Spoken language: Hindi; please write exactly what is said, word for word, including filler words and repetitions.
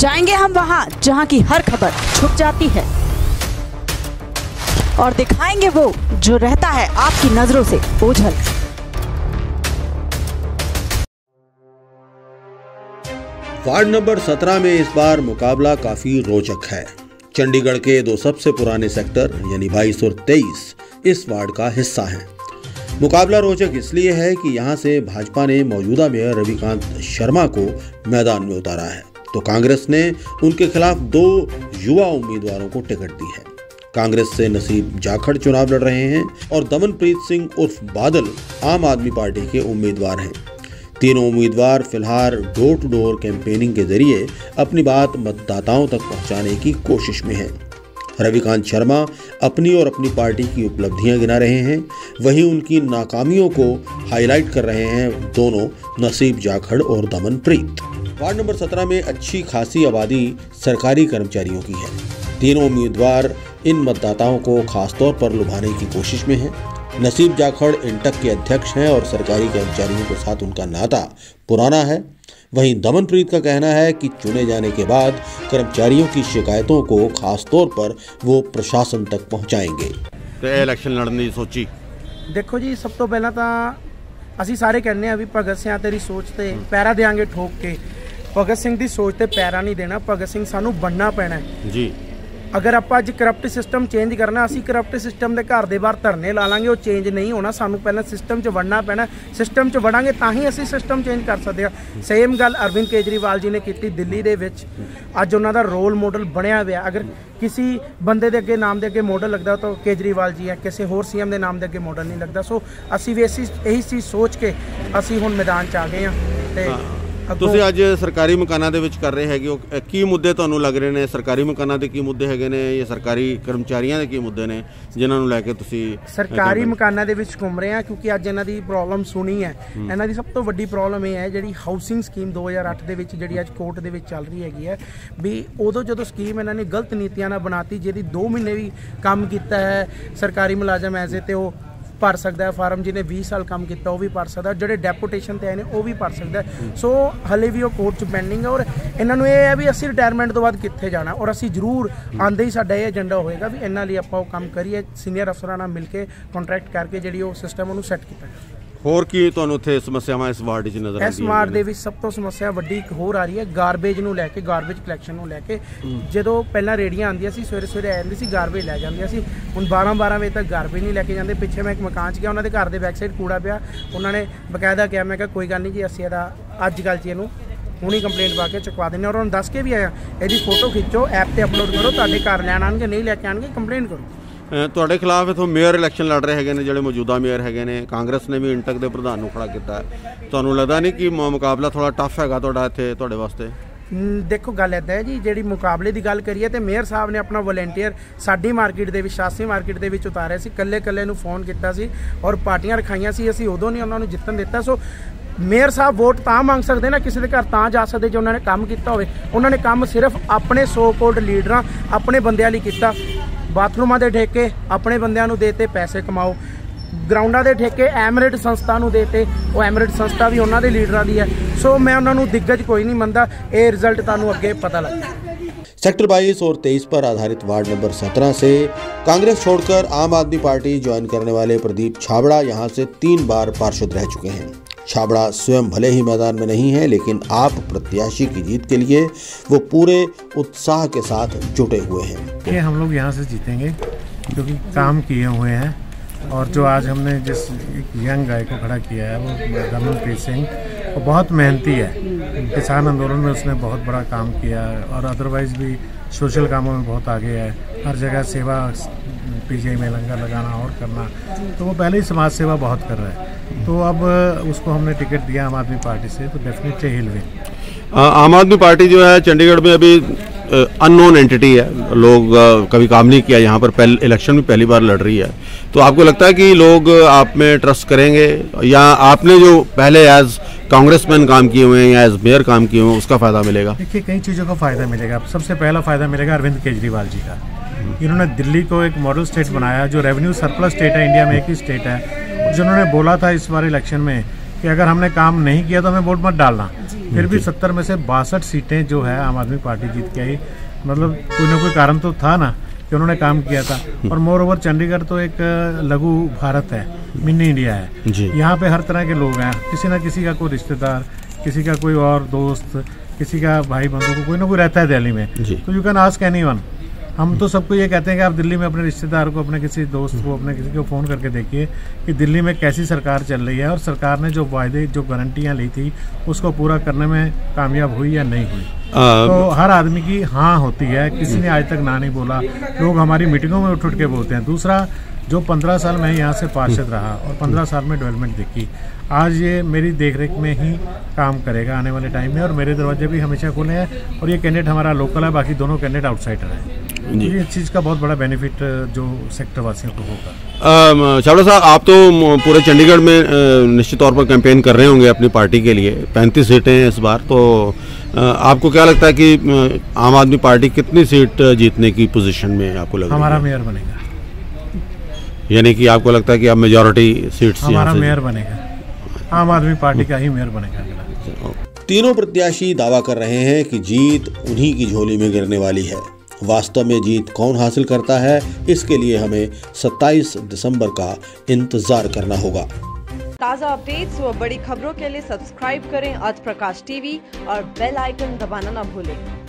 जाएंगे हम वहां जहां की हर खबर छुप जाती है और दिखाएंगे वो जो रहता है आपकी नजरों से ओझल। वार्ड नंबर सत्रह में इस बार मुकाबला काफी रोचक है। चंडीगढ़ के दो सबसे पुराने सेक्टर यानी बाईस और तेईस इस वार्ड का हिस्सा हैं। मुकाबला रोचक इसलिए है कि यहां से भाजपा ने मौजूदा मेयर रविकांत शर्मा को मैदान में उतारा है, तो कांग्रेस ने उनके खिलाफ दो युवा उम्मीदवारों को टिकट दी है। कांग्रेस से नसीब जाखड़ चुनाव लड़ रहे हैं और दमनप्रीत सिंह उर्फ बादल आम आदमी पार्टी के उम्मीदवार हैं। तीनों उम्मीदवार फिलहाल डोर टू डोर कैंपेनिंग के जरिए अपनी बात मतदाताओं तक पहुंचाने की कोशिश में हैं। रविकांत शर्मा अपनी और अपनी पार्टी की उपलब्धियां गिना रहे हैं, वहीं उनकी नाकामियों को हाईलाइट कर रहे हैं दोनों नसीब जाखड़ और दमनप्रीत। वार्ड नंबर सत्रह में अच्छी खासी आबादी सरकारी कर्मचारियों की है। तीनों उम्मीदवार इन मतदाताओं को खासतौर पर लुभाने की कोशिश में हैं। नसीब जाखड़ इंटक के अध्यक्ष हैं और सरकारी कर्मचारियों के साथ उनका नाता पुराना है। वहीं दमनप्रीत का कहना है कि चुने जाने के बाद कर्मचारियों की शिकायतों को खासतौर पर वो प्रशासन तक पहुंचाएंगे। ਤੇ ਇਲੈਕਸ਼ਨ ਲੜਨ ਦੀ ਸੋਚੀ देखो जी, सब तो पहला तो ਅਸੀਂ ਸਾਰੇ ਕਹਿੰਦੇ ਆ ਵੀ ਭਗਤ ਸਿੰਘ ਤੇਰੀ ਸੋਚ ਤੇ ਪੈਰਾ ਦੇਾਂਗੇ ਠੋਕ ਕੇ। ਭਗਤ ਸਿੰਘ ਦੀ ਸੋਚ ਤੇ ਪੈਰਾ ਨਹੀਂ ਦੇਣਾ, ਭਗਤ ਸਿੰਘ ਸਾਨੂੰ ਬਣਨਾ ਪੈਣਾ ਜੀ। अगर आप अज करप्ट सिस्टम चेंज करना, असी करप्ट सिस्टम के घर के बाहर धरने ला लांगे, वो चेंज नहीं होना। सानू पहले सिस्टम च वड़ना पैना, सिस्टम च वड़ांगे तां ही असी सिस्टम चेंज कर सकते हैं। सेम गल अरविंद केजरीवाल जी ने की दिल्ली दे विच, अज उन्हां दा रोल मॉडल बनया हुआ। अगर किसी बंदे के अगे नाम के अगे मॉडल लगता तो केजरीवाल जी है, किसी होर सीएम के नाम के अगे मॉडल नहीं लगता। सो असी भी इसी यही चीज़ सोच के असी हुण मैदान च आ गए हैं। ਤੁਸੀਂ ਅੱਜ ਸਰਕਾਰੀ ਮਕਾਨਾਂ ਦੇ ਵਿੱਚ ਕਰ ਰਹੇ ਹੈਗੇ ਹੋ, ਕੀ ਮੁੱਦੇ ਤੁਹਾਨੂੰ ਲੱਗ ਰਹੇ ਨੇ? ਸਰਕਾਰੀ ਮਕਾਨਾਂ ਦੇ ਕੀ ਮੁੱਦੇ ਹੈਗੇ ਨੇ ਜਾਂ ਸਰਕਾਰੀ ਕਰਮਚਾਰੀਆਂ ਦੇ ਕੀ ਮੁੱਦੇ ਨੇ ਜਿਨ੍ਹਾਂ ਨੂੰ ਲੈ ਕੇ ਤੁਸੀਂ ਸਰਕਾਰੀ ਮਕਾਨਾਂ ਦੇ ਵਿੱਚ ਘੁੰਮ ਰਹੇ ਆ? ਕਿਉਂਕਿ ਅੱਜ ਇਹਨਾਂ ਦੀ ਪ੍ਰੋਬਲਮ ਸੁਣੀ ਹੈ। ਇਹਨਾਂ ਦੀ ਸਭ ਤੋਂ ਵੱਡੀ ਪ੍ਰੋਬਲਮ ਇਹ ਹੈ ਜਿਹੜੀ ਹਾਊਸਿੰਗ ਸਕੀਮ ਦੋ ਹਜ਼ਾਰ ਅੱਠ ਦੇ ਵਿੱਚ ਜਿਹੜੀ ਅੱਜ ਕੋਰਟ ਦੇ ਵਿੱਚ ਚੱਲ ਰਹੀ ਹੈਗੀ ਹੈ ਵੀ ਉਦੋਂ ਜਦੋਂ ਸਕੀਮ ਇਹਨਾਂ ਨੇ ਗਲਤ ਨੀਤੀਆਂ ਨਾਲ ਬਣਾਤੀ, ਜਿਹਦੀ ਦੋ ਮਹੀਨੇ ਵੀ ਕੰਮ ਕੀਤਾ ਹੈ ਸਰਕਾਰੀ ਮੁਲਾਜ਼ਮ ਐਜ਼ ਤੇ ਉਹ भर सकता है फार्म, जिन्हें बीस साल काम किया वो भी भर सकता, जो डेपूटेशन से आए हैं वो भी भर सकता है। सो हले भी वो कोर्ट च पेंडिंग है और इन्होंने ये है भी असी रिटायरमेंट तो बाद कितने जाना और असी जरूर आंदे ही साडा ये एजेंडा होएगा भी इन्होंने लिए आप काम करिए, सीनियर अफसरां नाल मिल के कॉन्ट्रैक्ट करके जी वो सिस्टम उन्होंने सैट किया। ਹੋਰ ਕੀ ਤੁਹਾਨੂੰ ਇੱਥੇ ਸਮੱਸਿਆਵਾਂ ਇਸ ਵਾਰਡ 'ਚ ਨਜ਼ਰ ਆਉਂਦੀਆਂ? ਇਸ ਵਾਰਡ ਦੇ ਵਿੱਚ ਸਭ ਤੋਂ ਸਮੱਸਿਆ ਵੱਡੀ ਇੱਕ ਹੋਰ ਆ ਰਹੀ ਹੈ ਗਾਰਬੇਜ ਨੂੰ ਲੈ ਕੇ, ਗਾਰਬੇਜ ਕਲੈਕਸ਼ਨ ਨੂੰ ਲੈ ਕੇ। ਜਦੋਂ ਪਹਿਲਾਂ ਰੇੜੀਆਂ ਆਉਂਦੀਆਂ ਸੀ ਸਵੇਰੇ ਸਵੇਰੇ ਆ ਜਾਂਦੀ ਸੀ ਗਾਰਬੇਜ ਲੈ ਜਾਂਦੀਆਂ ਸੀ, ਹੁਣ ਬਾਰਾਂ ਬਾਰਾਂ ਵਜੇ ਤੱਕ ਗਾਰਬੇਜ ਨਹੀਂ ਲੈ ਕੇ ਜਾਂਦੇ। ਪਿੱਛੇ ਮੈਂ ਇੱਕ ਮਕਾਨ 'ਚ ਗਿਆ, ਉਹਨਾਂ ਦੇ ਘਰ ਦੇ ਬੈਕ ਸਾਈਡ ਕੂੜਾ ਪਿਆ, ਉਹਨਾਂ ਨੇ ਬਕਾਇਦਾ ਕਿਹਾ, ਮੈਂ ਕਿਹਾ ਕੋਈ ਗੱਲ ਨਹੀਂ ਜੀ ਅਸੀਂ ਇਹਦਾ ਅੱਜ ਕੱਲ੍ਹ 'ਚ ਇਹਨੂੰ ਹੁਣੀ ਕੰਪਲੇਂਟ ਪਾ ਕੇ ਚੁਕਵਾ ਦਿੰਦੇ ਔਰ ਉਹਨਾਂ ਨੂੰ ਦੱਸ ਕੇ ਵੀ ਆਇਆ ਇਹਦੀ ਫੋਟੋ ਖਿੱਚੋ ਐਪ 'ਤੇ ਅਪਲੋਡ ਕਰੋ, ਤੁਹਾਡੇ ਘਰ ਲੈਣ ਆਉਣਗੇ, ਨਹੀਂ ਲੈ ਕੇ ਆਉਣਗੇ ਕੰਪਲੇਂਟ ਕਰੋ। ਤੁਹਾਡੇ ਖਿਲਾਫ ਇਥੋਂ ਮੇਅਰ ਇਲੈਕਸ਼ਨ ਲੜ ਰਹੇ ਹੈਗੇ ਨੇ ਜਿਹੜੇ ਮੌਜੂਦਾ ਮੇਅਰ ਹੈਗੇ ਨੇ, ਕਾਂਗਰਸ ਨੇ ਵੀ ਇੰਟਕ ਦੇ ਪ੍ਰਧਾਨ ਨੂੰ ਖੜਾ ਕੀਤਾ। ਤੁਹਾਨੂੰ ਲੱਗਦਾ ਨਹੀਂ ਕਿ ਮੁਕਾਬਲਾ ਥੋੜਾ ਟਫ ਹੈਗਾ ਤੁਹਾਡਾ ਇੱਥੇ ਤੁਹਾਡੇ ਵਾਸਤੇ? देखो गल इदा है जी, जी मुकाबले की गल करिए तो मेयर साहब ने अपना वॉलंटियर साडी मार्केट के शासी मार्केट के उतारे से, कल्ले कल्ले नूं फोन किया और पार्टियां रखाइया सी, असीं उदों नहीं उन्होंने जितन दिता। सो मेयर साहब वोट तां मंग सकते ना, किसी के घर तां जा सकते जो उन्होंने काम किया होवे। उन्होंने काम सिर्फ अपने सो कोल्ड लीडर अपने बंदियां लई कीता। बाथरूमां दे ठेके अपने बंदियां नूं देते, पैसे कमाओ। ग्राउंडा के ठेके एमरेट संस्था नूं देते, वो एमरेट संस्था भी उन्होंने लीडर की है। सो मैं उन्होंने दिग्गज कोई नहीं मनता, ये रिजल्ट तुहानूं अगे पता लगे। सेक्टर बाईस और तेईस पर आधारित वार्ड नंबर सत्रह से कांग्रेस छोड़कर आम आदमी पार्टी ज्वाइन करने वाले प्रदीप छाबड़ा यहाँ से तीन बार पार्षद रह चुके हैं। छाबड़ा स्वयं भले ही मैदान में नहीं है, लेकिन आप प्रत्याशी की जीत के लिए वो पूरे उत्साह के साथ जुटे हुए हैं। ये हम लोग यहाँ से जीतेंगे क्योंकि काम किए हुए हैं और जो आज हमने जिस एक यंग गाय को खड़ा किया है वो दमनप्रीत सिंह, वो बहुत मेहनती है। किसान आंदोलन में उसने बहुत बड़ा काम किया और अदरवाइज़ भी सोशल कामों में बहुत आगे है। हर जगह सेवा, पीजीआई में लंगर लगाना और करना, तो वो पहले ही समाज सेवा बहुत कर रहा है। तो अब उसको हमने टिकट दिया आम आदमी पार्टी से, तो डेफिनेटली हिल विन। आम आदमी पार्टी जो है चंडीगढ़ में अभी अननोन एंटिटी है, लोग कभी काम नहीं किया यहाँ पर, पहले इलेक्शन में पहली बार लड़ रही है। तो आपको लगता है कि लोग आप में ट्रस्ट करेंगे या आपने जो पहले एज कांग्रेसमैन काम किए हुए हैं या एज मेयर काम किए हुए हैं उसका फ़ायदा मिलेगा? देखिए कई चीज़ों का फ़ायदा मिलेगा। सबसे पहला फ़ायदा मिलेगा अरविंद केजरीवाल जी का। इन्होंने दिल्ली को एक मॉडल स्टेट बनाया, जो रेवेन्यू सरप्लस स्टेट है, इंडिया में एक ही स्टेट है। जिन्होंने बोला था इस बार इलेक्शन में कि अगर हमने काम नहीं किया तो हमें वोट मत डालना। फिर भी सत्तर में से बासठ सीटें जो है आम आदमी पार्टी जीत के आई, मतलब कोई ना कोई कारण तो था ना कि उन्होंने काम किया था। और मोर ओवर चंडीगढ़ तो एक लघु भारत है, मिनी इंडिया है, यहाँ पे हर तरह के लोग हैं, किसी ना किसी का कोई रिश्तेदार, किसी का कोई और दोस्त, किसी का भाई बंधु को कोई ना कोई रहता है दिल्ली में। तो यू कैन आस्क एनीवन। हम तो सबको ये कहते हैं कि आप दिल्ली में अपने रिश्तेदार को, अपने किसी दोस्त को, अपने किसी को फ़ोन करके देखिए कि दिल्ली में कैसी सरकार चल रही है और सरकार ने जो वायदे, जो गारंटियां ली थी उसको पूरा करने में कामयाब हुई या नहीं हुई। आ, तो हर आदमी की हाँ होती है, किसी ने आज तक ना नहीं बोला। लोग हमारी मीटिंगों में उठ उठ के बोलते हैं। दूसरा, जो पंद्रह साल मैं यहाँ से पार्षद रहा और पंद्रह साल में डेवलपमेंट देखी, आज ये मेरी देखरेख में ही काम करेगा आने वाले टाइम में, और मेरे दरवाजे भी हमेशा खुले हैं। और ये कैंडिडेट हमारा लोकल है, बाकी दोनों कैंडिडेट आउटसाइडर हैं। ये इस चीज़ का बहुत बड़ा बेनिफिट जो सेक्टर वासियों को होगा। चावड़ा साहब, आप तो पूरे चंडीगढ़ में निश्चित तौर पर कैंपेन कर रहे होंगे अपनी पार्टी के लिए। पैंतीस सीटें हैं इस बार, तो आपको क्या लगता है कि आम आदमी पार्टी कितनी सीट जीतने की पोजीशन में आपको लगता है? हमारा मेयर बनेगा। यानी कि आपको लगता है कि आप मेजॉरिटी सीट्स हमारा मेयर बनेगा, आम आदमी पार्टी का ही मेयर बनेगा। तीनों प्रत्याशी दावा कर रहे हैं कि जीत उन्हीं की झोली में गिरने वाली है। वास्तव में जीत कौन हासिल करता है, इसके लिए हमें सत्ताईस दिसंबर का इंतजार करना होगा। ताज़ा अपडेट्स व बड़ी खबरों के लिए सब्सक्राइब करें आज प्रकाश टीवी और बेल आइकन दबाना न भूलें।